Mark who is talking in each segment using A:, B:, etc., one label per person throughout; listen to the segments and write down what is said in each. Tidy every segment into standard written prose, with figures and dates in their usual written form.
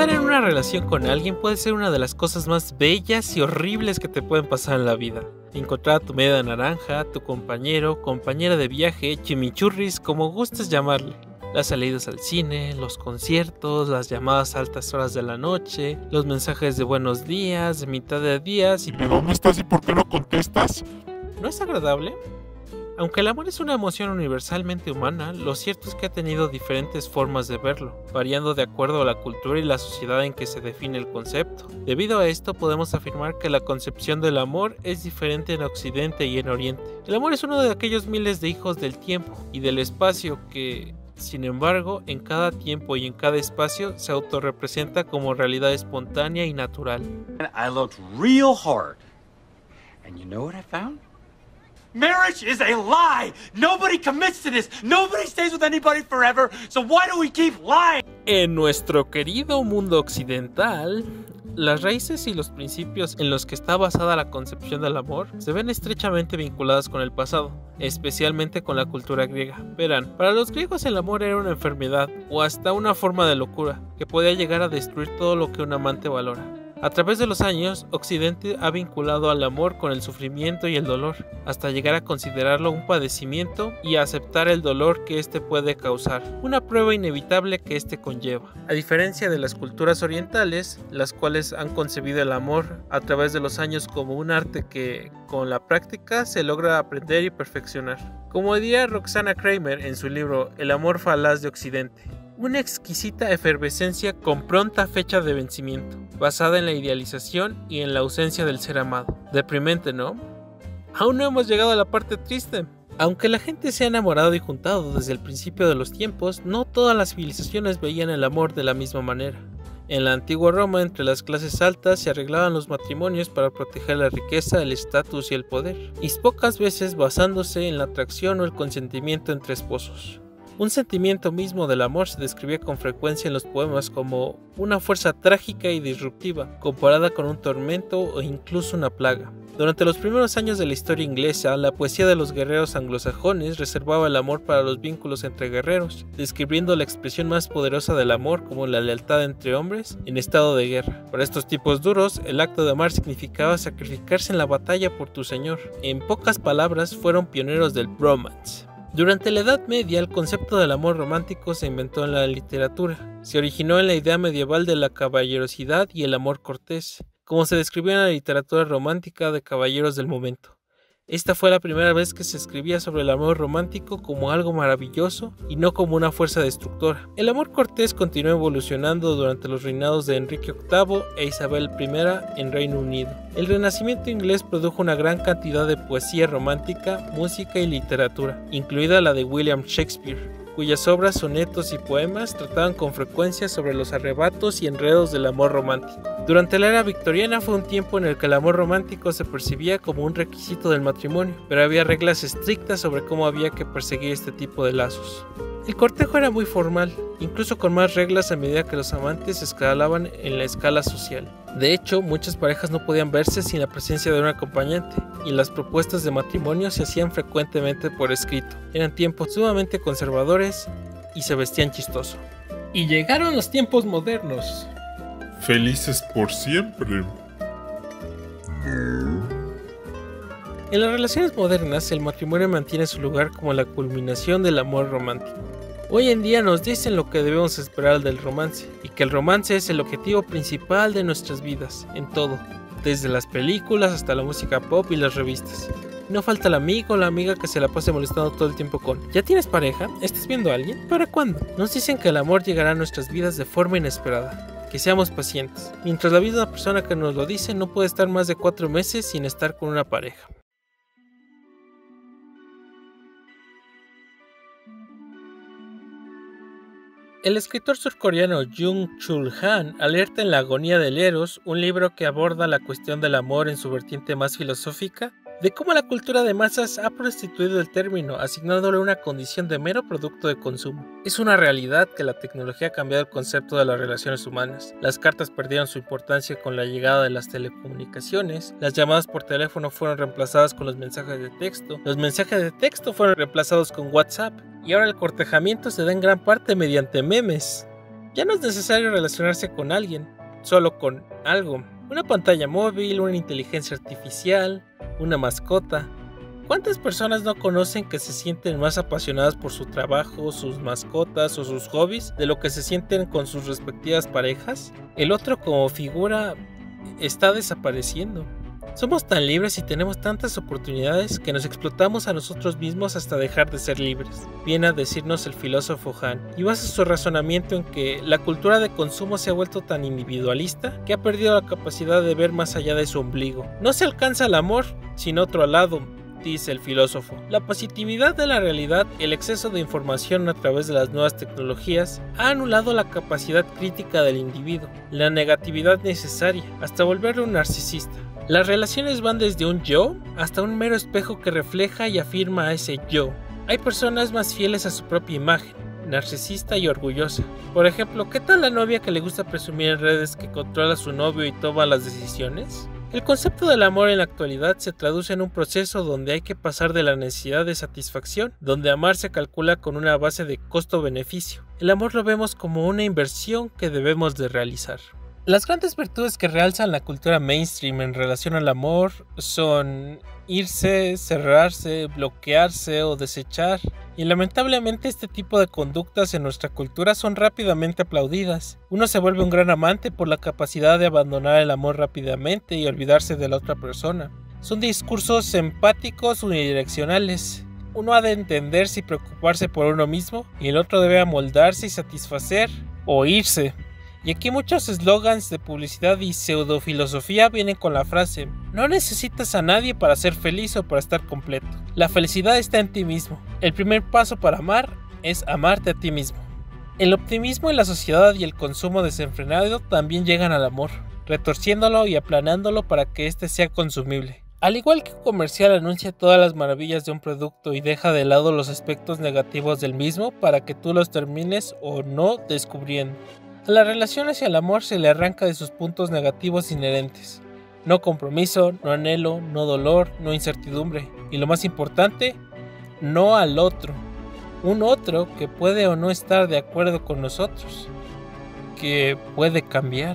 A: Estar en una relación con alguien puede ser una de las cosas más bellas y horribles que te pueden pasar en la vida. Encontrar a tu media naranja, tu compañero, compañera de viaje, chimichurris, como gustes llamarle. Las salidas al cine, los conciertos, las llamadas a altas horas de la noche, los mensajes de buenos días, de mitad de días y
B: Dime, ¿dónde estás y por qué no contestas?
A: ¿no es agradable? Aunque el amor es una emoción universalmente humana, lo cierto es que ha tenido diferentes formas de verlo, variando de acuerdo a la cultura y la sociedad en que se define el concepto. Debido a esto, podemos afirmar que la concepción del amor es diferente en Occidente y en Oriente. El amor es uno de aquellos miles de hijos del tiempo y del espacio que, sin embargo, en cada tiempo y en cada espacio se autorrepresenta como realidad espontánea y natural.
C: I looked real hard. And you know what I found? Marriage is a lie! Nobody commits to this! Nobody stays with anybody forever! So why do we keep lying?
A: En nuestro querido mundo occidental, las raíces y los principios en los que está basada la concepción del amor se ven estrechamente vinculadas con el pasado, especialmente con la cultura griega. Verán, para los griegos el amor era una enfermedad o hasta una forma de locura que podía llegar a destruir todo lo que un amante valora. A través de los años, Occidente ha vinculado al amor con el sufrimiento y el dolor, hasta llegar a considerarlo un padecimiento y a aceptar el dolor que éste puede causar, una prueba inevitable que éste conlleva. A diferencia de las culturas orientales, las cuales han concebido el amor a través de los años como un arte que, con la práctica, se logra aprender y perfeccionar. Como diría Roxana Kramer en su libro El amor falaz de Occidente, una exquisita efervescencia con pronta fecha de vencimiento, basada en la idealización y en la ausencia del ser amado. Deprimente, ¿no? Aún no hemos llegado a la parte triste. Aunque la gente se ha enamorado y juntado desde el principio de los tiempos, no todas las civilizaciones veían el amor de la misma manera. En la antigua Roma, entre las clases altas se arreglaban los matrimonios para proteger la riqueza, el estatus y el poder, y pocas veces basándose en la atracción o el consentimiento entre esposos. Un sentimiento mismo del amor se describía con frecuencia en los poemas como una fuerza trágica y disruptiva, comparada con un tormento o incluso una plaga. Durante los primeros años de la historia inglesa, la poesía de los guerreros anglosajones reservaba el amor para los vínculos entre guerreros, describiendo la expresión más poderosa del amor como la lealtad entre hombres en estado de guerra. Para estos tipos duros, el acto de amar significaba sacrificarse en la batalla por tu señor. En pocas palabras, fueron pioneros del bromance. Durante la Edad Media, el concepto del amor romántico se inventó en la literatura. Se originó en la idea medieval de la caballerosidad y el amor cortés, como se describía en la literatura romántica de caballeros del momento. Esta fue la primera vez que se escribía sobre el amor romántico como algo maravilloso y no como una fuerza destructora. El amor cortés continuó evolucionando durante los reinados de Enrique VIII e Isabel I en Reino Unido. El Renacimiento inglés produjo una gran cantidad de poesía romántica, música y literatura, incluida la de William Shakespeare, cuyas obras, sonetos y poemas trataban con frecuencia sobre los arrebatos y enredos del amor romántico. Durante la era victoriana fue un tiempo en el que el amor romántico se percibía como un requisito del matrimonio, pero había reglas estrictas sobre cómo había que perseguir este tipo de lazos. El cortejo era muy formal, incluso con más reglas a medida que los amantes escalaban en la escala social. De hecho, muchas parejas no podían verse sin la presencia de un acompañante, y las propuestas de matrimonio se hacían frecuentemente por escrito. Eran tiempos sumamente conservadores y se vestían chistoso. Y llegaron los tiempos modernos.
B: Felices por siempre.
A: En las relaciones modernas, el matrimonio mantiene su lugar como la culminación del amor romántico. Hoy en día nos dicen lo que debemos esperar del romance, y que el romance es el objetivo principal de nuestras vidas, en todo, desde las películas hasta la música pop y las revistas. No falta el amigo o la amiga que se la pase molestando todo el tiempo con ¿ya tienes pareja? ¿Estás viendo a alguien? ¿Para cuándo? Nos dicen que el amor llegará a nuestras vidas de forma inesperada, que seamos pacientes, mientras la misma persona que nos lo dice no puede estar más de 4 meses sin estar con una pareja. El escritor surcoreano Jung-Chul Han alerta en La agonía del Eros, un libro que aborda la cuestión del amor en su vertiente más filosófica, de cómo la cultura de masas ha prostituido el término, asignándole una condición de mero producto de consumo. Es una realidad que la tecnología ha cambiado el concepto de las relaciones humanas. Las cartas perdieron su importancia con la llegada de las telecomunicaciones, las llamadas por teléfono fueron reemplazadas con los mensajes de texto fueron reemplazados con WhatsApp, y ahora el cortejamiento se da en gran parte mediante memes. Ya no es necesario relacionarse con alguien, solo con algo. Una pantalla móvil, una inteligencia artificial, una mascota. ¿Cuántas personas no conocen que se sienten más apasionadas por su trabajo, sus mascotas o sus hobbies de lo que se sienten con sus respectivas parejas? El otro como figura está desapareciendo. Somos tan libres y tenemos tantas oportunidades que nos explotamos a nosotros mismos hasta dejar de ser libres, viene a decirnos el filósofo Han, y basa su razonamiento en que la cultura de consumo se ha vuelto tan individualista que ha perdido la capacidad de ver más allá de su ombligo. No se alcanza el amor sin otro lado, dice el filósofo. La positividad de la realidad, el exceso de información a través de las nuevas tecnologías, ha anulado la capacidad crítica del individuo, la negatividad necesaria, hasta volverlo un narcisista. Las relaciones van desde un yo hasta un mero espejo que refleja y afirma a ese yo. Hay personas más fieles a su propia imagen, narcisista y orgullosa. Por ejemplo, ¿qué tal la novia que le gusta presumir en redes que controla a su novio y toma las decisiones? El concepto del amor en la actualidad se traduce en un proceso donde hay que pasar de la necesidad de satisfacción, donde amar se calcula con una base de costo-beneficio. El amor lo vemos como una inversión que debemos de realizar. Las grandes virtudes que realzan la cultura mainstream en relación al amor son irse, cerrarse, bloquearse o desechar. Y lamentablemente este tipo de conductas en nuestra cultura son rápidamente aplaudidas. Uno se vuelve un gran amante por la capacidad de abandonar el amor rápidamente y olvidarse de la otra persona. Son discursos empáticos unidireccionales. Uno ha de entenderse y preocuparse por uno mismo, y el otro debe amoldarse y satisfacer o irse. Y aquí muchos eslogans de publicidad y pseudofilosofía vienen con la frase: no necesitas a nadie para ser feliz o para estar completo. La felicidad está en ti mismo. El primer paso para amar es amarte a ti mismo. El optimismo en la sociedad y el consumo desenfrenado también llegan al amor, retorciéndolo y aplanándolo para que éste sea consumible. Al igual que un comercial anuncia todas las maravillas de un producto y deja de lado los aspectos negativos del mismo para que tú los termines o no descubriendo. A la relación hacia el amor se le arranca de sus puntos negativos inherentes. No compromiso, no anhelo, no dolor, no incertidumbre. Y lo más importante, no al otro. Un otro que puede o no estar de acuerdo con nosotros. Que puede cambiar.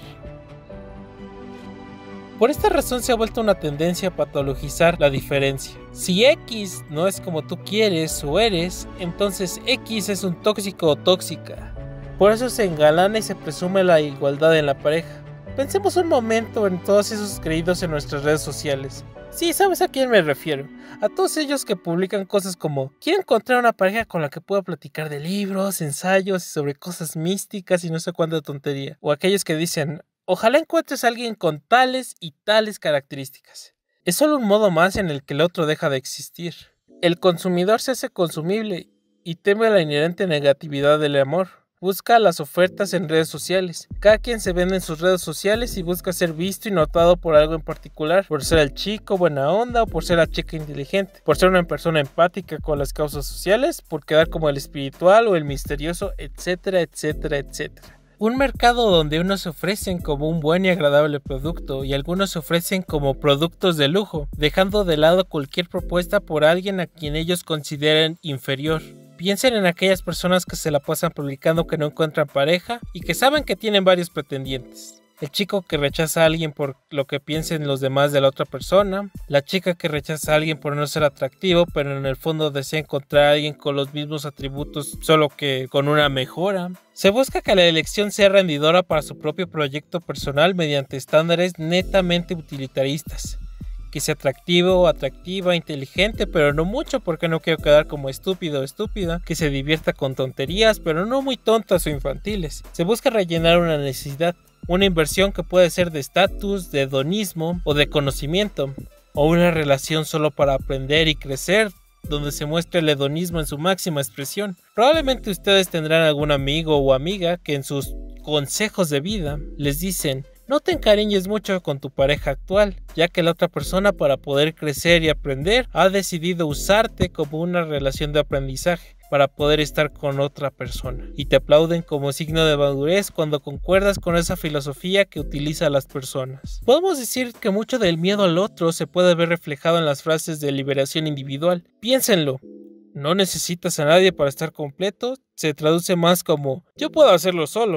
A: Por esta razón se ha vuelto una tendencia a patologizar la diferencia. Si X no es como tú quieres o eres, entonces X es un tóxico o tóxica. Por eso se engalana y se presume la igualdad en la pareja. Pensemos un momento en todos esos creídos en nuestras redes sociales. Sí, ¿sabes a quién me refiero? A todos ellos que publican cosas como: quiero encontrar una pareja con la que pueda platicar de libros, ensayos y sobre cosas místicas y no sé cuánta tontería. O aquellos que dicen: ojalá encuentres a alguien con tales y tales características. Es solo un modo más en el que el otro deja de existir. El consumidor se hace consumible y teme la inherente negatividad del amor. Busca las ofertas en redes sociales. Cada quien se vende en sus redes sociales y busca ser visto y notado por algo en particular, por ser el chico buena onda o por ser la chica inteligente, por ser una persona empática con las causas sociales, por quedar como el espiritual o el misterioso, etcétera, etcétera, etcétera. Un mercado donde unos se ofrecen como un buen y agradable producto y algunos se ofrecen como productos de lujo, dejando de lado cualquier propuesta por alguien a quien ellos consideren inferior. Piensen en aquellas personas que se la pasan publicando que no encuentran pareja y que saben que tienen varios pretendientes. El chico que rechaza a alguien por lo que piensen los demás de la otra persona. La chica que rechaza a alguien por no ser atractivo, pero en el fondo desea encontrar a alguien con los mismos atributos, solo que con una mejora. Se busca que la elección sea rendidora para su propio proyecto personal mediante estándares netamente utilitaristas. Que sea atractivo o atractiva, inteligente, pero no mucho porque no quiero quedar como estúpido o estúpida. Que se divierta con tonterías, pero no muy tontas o infantiles. Se busca rellenar una necesidad, una inversión que puede ser de estatus, de hedonismo o de conocimiento. O una relación solo para aprender y crecer, donde se muestra el hedonismo en su máxima expresión. Probablemente ustedes tendrán algún amigo o amiga que en sus consejos de vida les dicen: no te encariñes mucho con tu pareja actual, ya que la otra persona, para poder crecer y aprender, ha decidido usarte como una relación de aprendizaje para poder estar con otra persona. Y te aplauden como signo de madurez cuando concuerdas con esa filosofía que utiliza las personas. Podemos decir que mucho del miedo al otro se puede ver reflejado en las frases de liberación individual. Piénsenlo. No necesitas a nadie para estar completo se traduce más como: yo puedo hacerlo solo.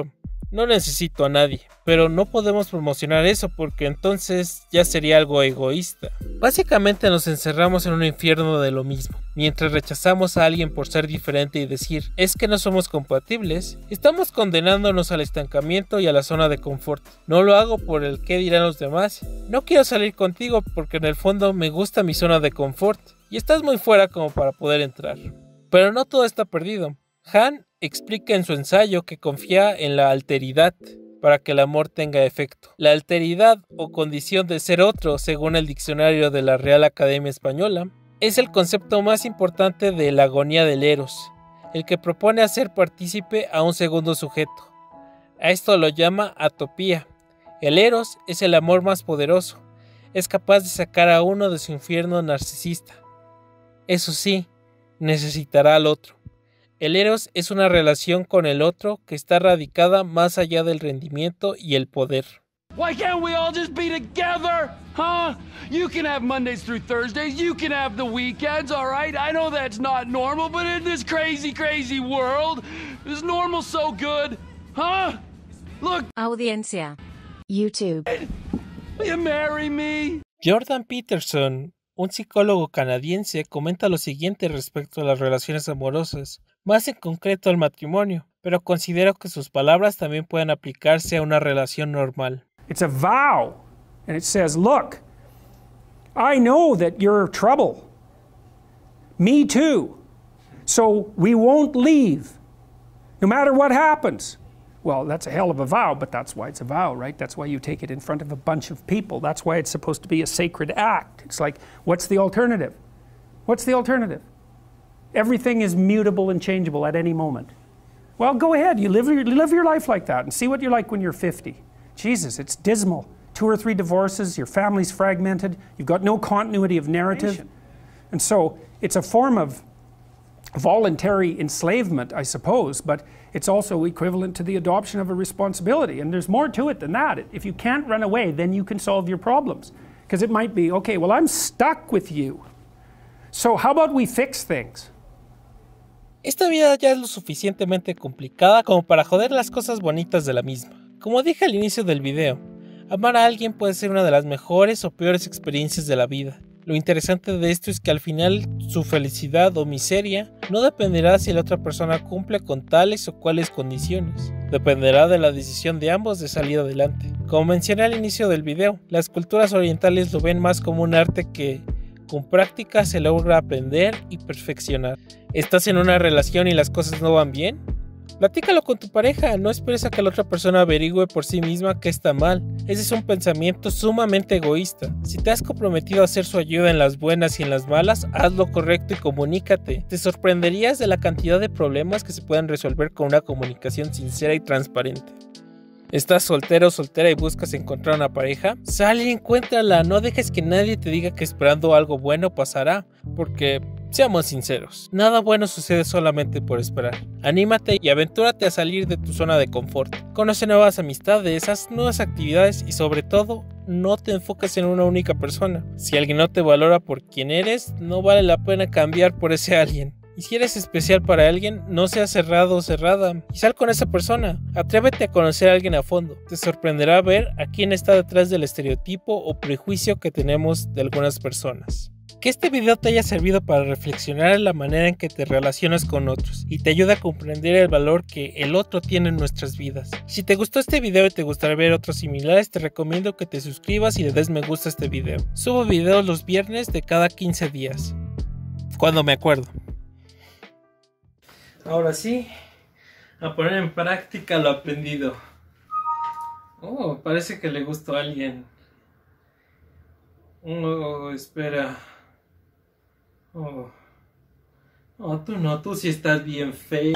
A: No necesito a nadie, pero no podemos promocionar eso porque entonces ya sería algo egoísta. Básicamente nos encerramos en un infierno de lo mismo. Mientras rechazamos a alguien por ser diferente y decir, es que no somos compatibles, estamos condenándonos al estancamiento y a la zona de confort. No lo hago por el qué dirán los demás. No quiero salir contigo porque en el fondo me gusta mi zona de confort y estás muy fuera como para poder entrar. Pero no todo está perdido. Han explica en su ensayo que confía en la alteridad para que el amor tenga efecto. La alteridad o condición de ser otro, según el diccionario de la Real Academia Española, es el concepto más importante de la agonía del Eros, el que propone hacer partícipe a un segundo sujeto. A esto lo llama atopía. El Eros es el amor más poderoso, es capaz de sacar a uno de su infierno narcisista. Eso sí, necesitará al otro. El Eros es una relación con el otro que está radicada más allá del rendimiento y el poder.
D: Why can't we all just be together? Huh? You can have Mondays through Thursdays, you can have the weekends, all right? I know that's not normal, but in this crazy, crazy world, is normal so good? Huh? Look,
E: Audiencia. YouTube.
D: will you marry me?
A: Jordan Peterson, un psicólogo canadiense, comenta lo siguiente respecto a las relaciones amorosas, más en concreto al matrimonio, pero considero que sus palabras también pueden aplicarse a una relación normal.
F: It's a vow, and it says, look, I know that you're trouble. Me too. So we won't leave, no matter what happens. Well, that's a hell of a vow, but that's why it's a vow, right? That's why you take it in front of a bunch of people. That's why it's supposed to be a sacred act. It's like, what's the alternative? What's the alternative? Everything is mutable and changeable at any moment. Well, go ahead. You live your life like that and see what you're like when you're 50. Jesus, it's dismal. 2 or 3 divorces, your family's fragmented, you've got no continuity of narrative. And so it's a form of voluntary enslavement, I suppose, but it's also equivalent to the adoption of a responsibility. And there's more to it than that. If you can't run away, then you can solve your problems. Because it might be, okay, well, I'm stuck with you. So how about we fix things?
A: Esta vida ya es lo suficientemente complicada como para joder las cosas bonitas de la misma. Como dije al inicio del video, amar a alguien puede ser una de las mejores o peores experiencias de la vida. Lo interesante de esto es que al final su felicidad o miseria no dependerá si la otra persona cumple con tales o cuales condiciones. Dependerá de la decisión de ambos de salir adelante. Como mencioné al inicio del video, las culturas orientales lo ven más como un arte que con práctica se logra aprender y perfeccionar. ¿Estás en una relación y las cosas no van bien? Platícalo con tu pareja, no esperes a que la otra persona averigüe por sí misma qué está mal. Ese es un pensamiento sumamente egoísta. Si te has comprometido a hacer su ayuda en las buenas y en las malas, haz lo correcto y comunícate. Te sorprenderías de la cantidad de problemas que se pueden resolver con una comunicación sincera y transparente. ¿Estás soltero o soltera y buscas encontrar una pareja? Sal y encuéntrala, no dejes que nadie te diga que esperando algo bueno pasará, porque seamos sinceros, nada bueno sucede solamente por esperar. Anímate y aventúrate a salir de tu zona de confort. Conoce nuevas amistades, haz nuevas actividades y sobre todo, no te enfoques en una única persona. Si alguien no te valora por quien eres, no vale la pena cambiar por ese alguien. Y si eres especial para alguien, no seas cerrado o cerrada y sal con esa persona. Atrévete a conocer a alguien a fondo. Te sorprenderá ver a quién está detrás del estereotipo o prejuicio que tenemos de algunas personas. Que este video te haya servido para reflexionar en la manera en que te relacionas con otros y te ayude a comprender el valor que el otro tiene en nuestras vidas. Si te gustó este video y te gustaría ver otros similares, te recomiendo que te suscribas y le des me gusta a este video. Subo videos los viernes de cada 15 días. Cuando me acuerdo. Ahora sí, a poner en práctica lo aprendido. Oh, parece que le gustó a alguien. Oh, espera. Oh, tú no, tú sí estás bien feo.